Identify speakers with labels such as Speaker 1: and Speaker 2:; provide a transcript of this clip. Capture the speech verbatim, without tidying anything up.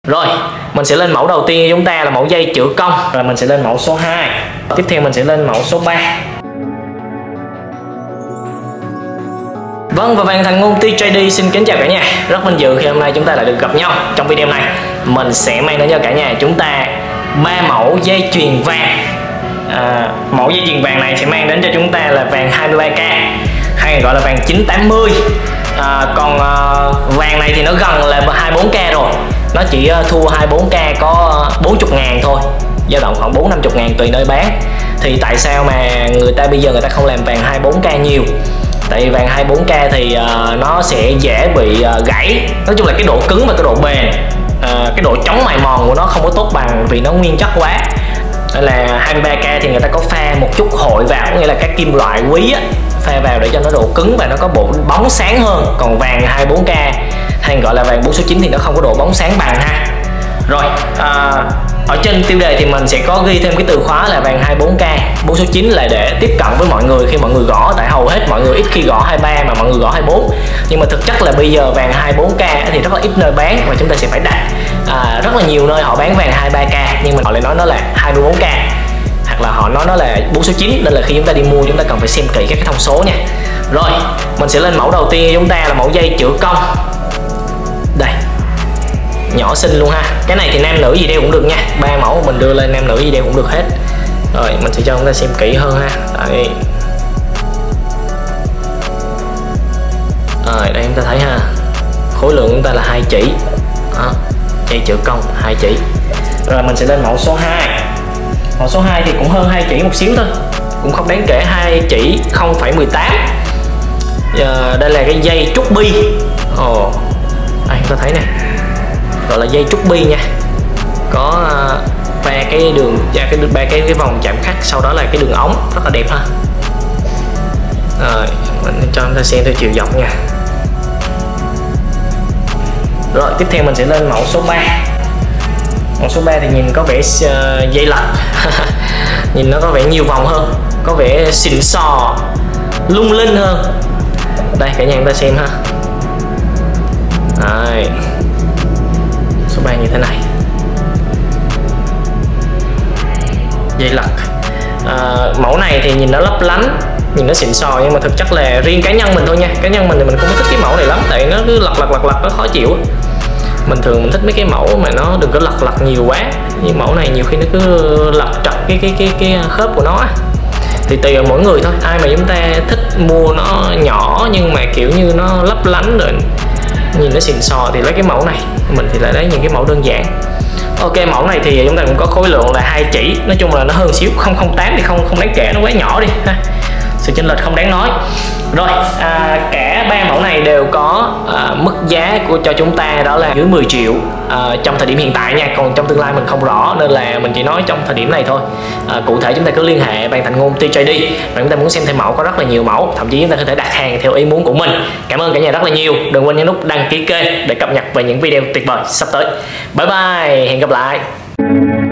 Speaker 1: Rồi, mình sẽ lên mẫu đầu tiên của chúng ta là mẫu dây chữ cong. Rồi mình sẽ lên mẫu số hai. Tiếp theo mình sẽ lên mẫu số ba. Vâng, và Vàng Thành Ngôn tê gi đi xin kính chào cả nhà. Rất vinh dự khi hôm nay chúng ta lại được gặp nhau. Trong video này mình sẽ mang đến cho cả nhà chúng ta ba mẫu dây chuyền vàng. à, Mẫu dây chuyền vàng này sẽ mang đến cho chúng ta là vàng hai mươi ba K, hay gọi là vàng chín tám mươi. à, Còn uh, vàng này thì nó gần là hai mươi bốn K rồi. Nó chỉ uh, thua hai mươi bốn K có bốn mươi ngàn thôi, dao động khoảng bốn năm mươi ngàn tùy nơi bán. Thì tại sao mà người ta bây giờ người ta không làm vàng hai mươi bốn K nhiều? Tại vì vàng hai mươi bốn K thì uh, nó sẽ dễ bị uh, gãy. Nói chung là cái độ cứng và cái độ bền, uh, cái độ chống mài mòn của nó không có tốt bằng vì nó nguyên chất quá. Nên là hai mươi ba K thì người ta có pha một chút hội vào, nghĩa là các kim loại quý á, pha vào để cho nó độ cứng và nó có bộ bóng sáng hơn. Còn vàng hai mươi bốn K hay gọi là vàng bốn số chín thì nó không có độ bóng sáng bằng ha. Rồi, à, ở trên tiêu đề thì mình sẽ có ghi thêm cái từ khóa là vàng hai mươi bốn K, bốn số chín là để tiếp cận với mọi người khi mọi người gõ. Tại hầu hết mọi người ít khi gõ hai mươi ba mà mọi người gõ hai mươi bốn. Nhưng mà thực chất là bây giờ vàng hai mươi bốn K thì rất là ít nơi bán và chúng ta sẽ phải đặt. à, Rất là nhiều nơi họ bán vàng hai mươi ba K nhưng mà họ lại nói nó là hai mươi bốn K, hoặc là họ nói nó là bốn số chín. Nên là khi chúng ta đi mua chúng ta cần phải xem kỹ các cái thông số nha. Rồi, mình sẽ lên mẫu đầu tiên của chúng ta là mẫu dây chữ cong. Đây, nhỏ xinh luôn ha. Cái này thì nam nữ gì đeo cũng được nha. Ba mẫu mình đưa lên nam nữ gì đeo cũng được hết. Rồi mình sẽ cho chúng ta xem kỹ hơn ha. Đây. Rồi đây chúng ta thấy ha, khối lượng của chúng ta là hai chỉ. Đó, dây chữ cong hai chỉ. Rồi mình sẽ lên mẫu số hai. Mẫu số hai thì cũng hơn hai chỉ một xíu thôi, cũng không đáng kể, hai chỉ không phẩy mười tám. Giờ đây là cái dây trúc bi. Ồ, đây chúng ta thấy nè, gọi là dây trúc bi nha. Có ba uh, cái đường, ba cái ba cái cái vòng chạm khắc, sau đó là cái đường ống rất là đẹp ha. Rồi mình cho chúng ta xem theo chiều dọc nha. Rồi tiếp theo mình sẽ lên mẫu số ba. Mẫu số ba thì nhìn có vẻ uh, dây lật nhìn nó có vẻ nhiều vòng hơn, có vẻ xịn sò, lung linh hơn. Đây cả nhà chúng ta xem ha. Đây, số ba như thế này, dây lật. à, Mẫu này thì nhìn nó lấp lánh, nhìn nó xịn sò, nhưng mà thực chất là riêng cá nhân mình thôi nha. Cá nhân mình thì mình không thích cái mẫu này lắm, tại nó cứ lật lật lật lật nó khó chịu. Mình thường mình thích mấy cái mẫu mà nó đừng có lật lật nhiều quá. Nhưng mẫu này nhiều khi nó cứ lật trật cái cái cái cái khớp của nó. Thì tùy ở mỗi người thôi. Ai mà chúng ta thích mua nó nhỏ nhưng mà kiểu như nó lấp lánh rồi nhìn nó xịn sò thì lấy cái mẫu này. Mình thì lại lấy những cái mẫu đơn giản. Ok, mẫu này thì chúng ta cũng có khối lượng là hai chỉ. Nói chung là nó hơn xíu, không không tám thì không không đáng kể, nó quá nhỏ đi ha. Sự chênh lệch không đáng nói. Rồi, à, cả ba mẫu này đều có à, mức giá của cho chúng ta đó là dưới mười triệu à, trong thời điểm hiện tại nha. Còn trong tương lai mình không rõ nên là mình chỉ nói trong thời điểm này thôi. à, Cụ thể chúng ta cứ liên hệ Vàng Thành Ngôn tê gi đi. Và chúng ta muốn xem thêm mẫu, có rất là nhiều mẫu, thậm chí chúng ta có thể đặt hàng theo ý muốn của mình. Cảm ơn cả nhà rất là nhiều. Đừng quên nhấn nút đăng ký kênh để cập nhật về những video tuyệt vời sắp tới. Bye bye, hẹn gặp lại.